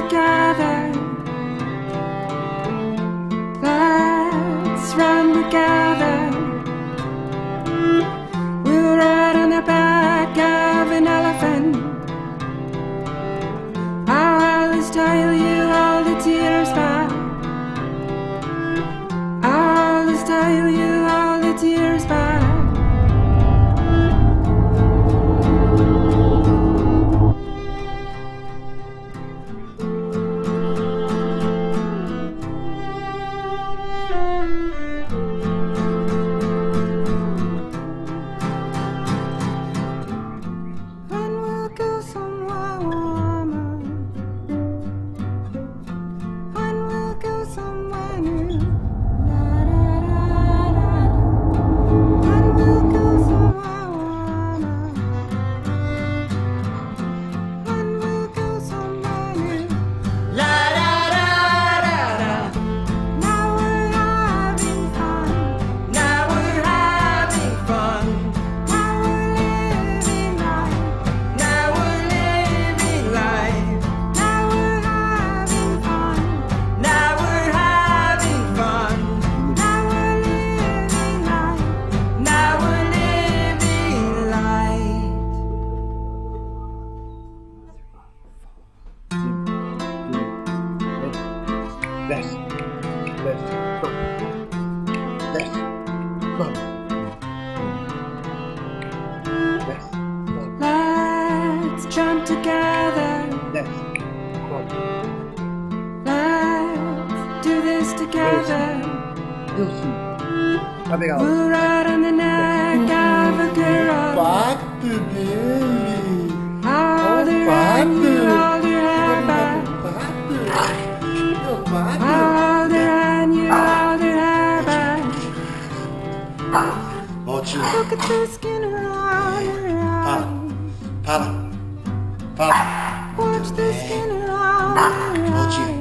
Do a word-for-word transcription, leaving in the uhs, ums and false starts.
together. Let's run together. We'll ride on the back of an elephant. I'll always tell you all the tears back. I'll always tell you all the tears back. Left, left, front, left, front, left, front, Let's jump together. left, front, Let's do this together. heel sweep. Coming out. We'll ride on the neck of a girl. Back to baby. Hold her hand, you hold her hair back. Hold her hand, you hold her hair back. Look at the skin around her eyes. Para, para, para. Watch the skin around her eyes.